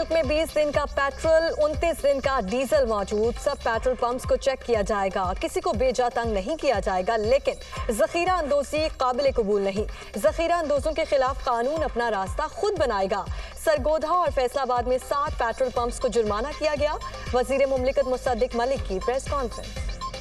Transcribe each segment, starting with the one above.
मुल्क में 20 दिन का पेट्रोल, 29 दिन का डीजल मौजूद। सब पेट्रोल पंप्स को चेक किया जाएगा, किसी को बेजा तंग नहीं किया जाएगा, लेकिन जखीरा अंदोजी काबिल कबूल नहीं। जखीरा अंदोजों के खिलाफ कानून अपना रास्ता खुद बनाएगा। सरगोधा और फैसलाबाद में 7 पेट्रोल पंप्स को जुर्माना किया गया। वजीर मुमलिकत मुसद्दिक मलिक की प्रेस कॉन्फ्रेंस।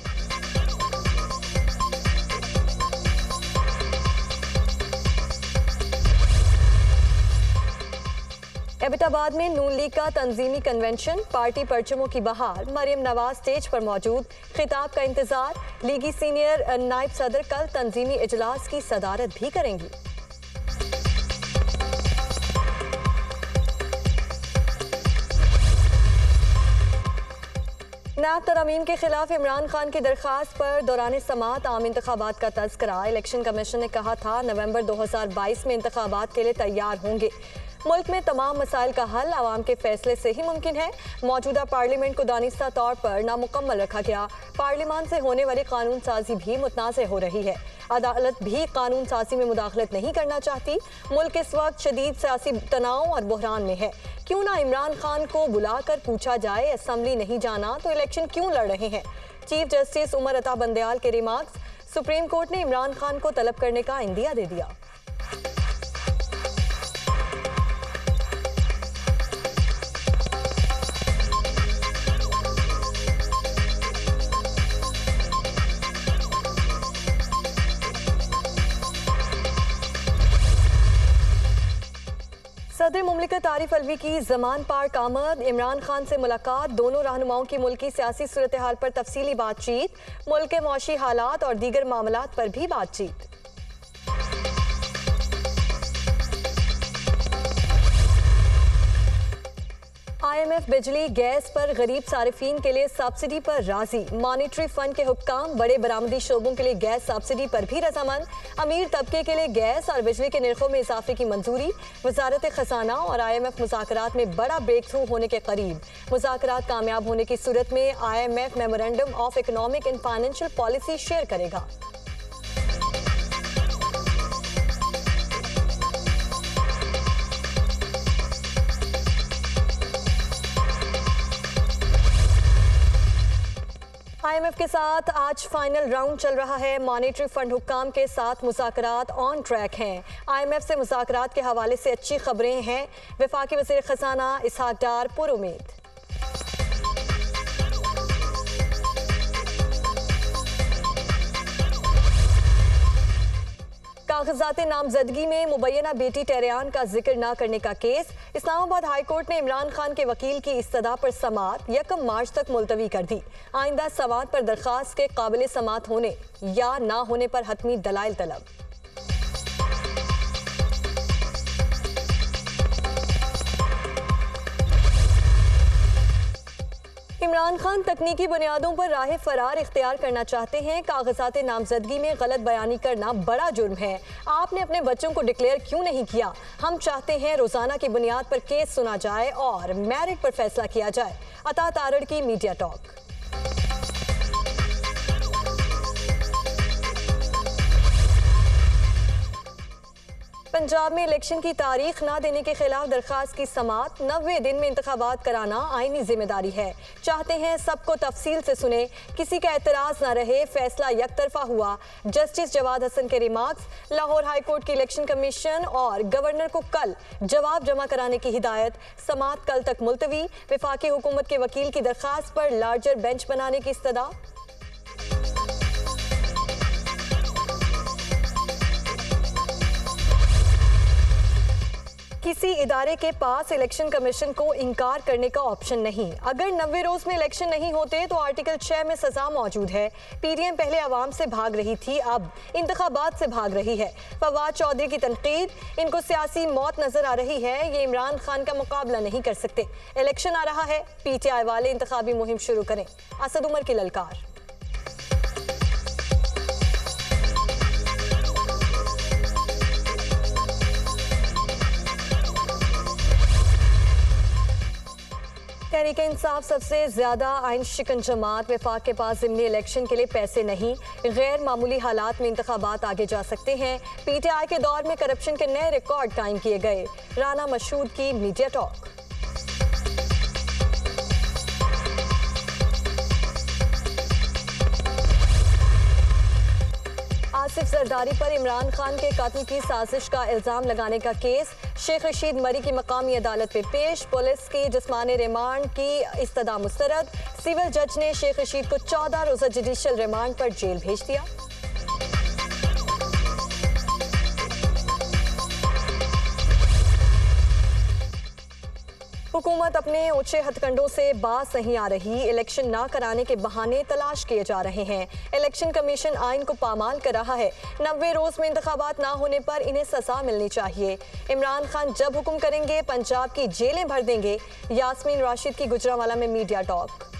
एबटाबाद में नून लीग का तंजीमी कन्वेंशन, पार्टी परचमों की बहार। मरियम नवाज स्टेज पर मौजूद, खिताब का इंतजार। लीगी सीनियर नायब सदर कल तंजीमी इजलास की सदारत भी करेंगी। नैब तरमीम के खिलाफ इमरान खान की दरखास्त पर दौरान समात आम इंतखाबात का तज़किरा। इलेक्शन कमीशन ने कहा था नवंबर 2022 में इंतखाबात के लिए तैयार होंगे। मुल्क में तमाम मसाइल का हल आवाम के फैसले से ही मुमकिन है। मौजूदा पार्लियामेंट को दानिस्ता तौर पर नामुकम्मल रखा गया। पार्लियामान से होने वाली कानून साजी भी मुतनाज़ हो रही है। अदालत भी कानून साजी में मुदाखलत नहीं करना चाहती। मुल्क इस वक्त शदीद सियासी तनाव और बहरान में है। क्यों ना इमरान खान को बुलाकर पूछा जाए, असम्बली नहीं जाना तो इलेक्शन क्यों लड़ रहे हैं। चीफ जस्टिस उमर अता बंदयाल के रिमार्क्स। सुप्रीम कोर्ट ने इमरान खान को तलब करने का इंदिया दे दिया। सदर मुमलिकत आरिफ अलवी की जमान पार्क आमद। इमरान खान से मुलाकात। दोनों रहनुमाओं की मुल्की सियासी सूरत हाल पर तफसीली बातचीत। मुल्क के मौशी हालात और दीगर मामलात पर भी बातचीत। IMF बिजली गैस पर गरीब सारिफीन के लिए सब्सिडी पर राजी। मॉनिटरी फंड के हुक्काम बड़े बरामदी शोबों के लिए गैस सब्सिडी पर भी रजामंद। अमीर तबके के लिए गैस और बिजली के निर्खों में इजाफे की मंजूरी। वजारत खजाना और IMF मुज़ाकरात में बड़ा ब्रेक थ्रू होने के करीब। मुज़ाकरात कामयाब होने की सूरत में IMF memorandum of economic and financial policy share करेगा। IMF के साथ आज फाइनल राउंड चल रहा है। मॉनेटरी फंड हुक्काम के साथ मुज़ाकरात ऑन ट्रैक हैं। IMF से मुज़ाकरात के हवाले से अच्छी खबरें हैं। वफाकी वज़ीर ख़ज़ाना इसहाक डार पुरुमीद। कागजात नामजदगी में मुबैना बेटी टेरियान का जिक्र न करने का केस। इस्लामाबाद हाई कोर्ट ने इमरान खान के वकील की इस्तदा पर समात 1 मार्च तक मुलतवी कर दी। आइंदा समात पर दरखास्त के काबिल समात होने या ना होने पर हतमी दलाइल तलब। इमरान खान तकनीकी बुनियादों पर राह फरार इख्तियार करना चाहते हैं। कागजात नामजदगी में गलत बयानी करना बड़ा जुर्म है। आपने अपने बच्चों को डिक्लेयर क्यों नहीं किया। हम चाहते हैं रोजाना की बुनियाद पर केस सुना जाए और मेरिट पर फैसला किया जाए। अता तारड़ की मीडिया टॉक। पंजाब में इलेक्शन की तारीख ना देने के खिलाफ दरखास्त की समात। 90 दिन में इंतखाबात कराना आईनी जिम्मेदारी है। चाहते हैं सबको तफसील से सुने, किसी का एतराज ना रहे। फैसला यकतरफा हुआ। जस्टिस जवाद हसन के रिमार्क्स। लाहौर हाई कोर्ट की इलेक्शन कमीशन और गवर्नर को कल जवाब जमा कराने की हिदायत। समात कल तक मुलतवी। वफाकी हुकूमत के वकील की दरखास्त पर लार्जर बेंच बनाने की इस्तदा। किसी इदारे के पास इलेक्शन कमीशन को इनकार करने का ऑप्शन नहीं। अगर 90 रोज में इलेक्शन नहीं होते तो आर्टिकल 6 में सजा मौजूद है। PDM पहले आवाम से भाग रही थी, अब इंतखाबात से भाग रही है। फवाद चौधरी की तनकीद। इनको सियासी मौत नजर आ रही है, ये इमरान खान का मुकाबला नहीं कर सकते। इलेक्शन आ रहा है, PTI वाले इंतखाबी मुहिम शुरू करें। असद उमर की ललकार। तहरीक इंसाफ सबसे ज्यादा आइन शिकन जमात। वफाक के पास ज़िमनी इलेक्शन के लिए पैसे नहीं। गैर मामूली हालात में इंतखाबात आगे जा सकते हैं। PTI के दौर में करप्शन के नए रिकॉर्ड कायम किए गए। राना मशहूद की मीडिया टॉक। आसिफ जरदारी पर इमरान खान के कत्ल की साजिश का इल्जाम लगाने का केस शेख रशीद मरी की मकामी अदालत में पेश। पुलिस की जिस्मानी रिमांड की इस्तदा मुस्तरद। सिविल जज ने शेख रशीद को 14 रोजा जुडिशियल रिमांड पर जेल भेज दिया। हुकूमत अपने ऊंचे हथकंडों से बाज नहीं आ रही। इलेक्शन ना कराने के बहाने तलाश किए जा रहे हैं। इलेक्शन कमीशन आइन को पामाल कर रहा है। 90 रोज में इंतखाबात ना होने पर इन्हें सजा मिलनी चाहिए। इमरान खान जब हुक्म करेंगे पंजाब की जेलें भर देंगे। यास्मीन राशिद की गुजरांवाला में मीडिया टॉक।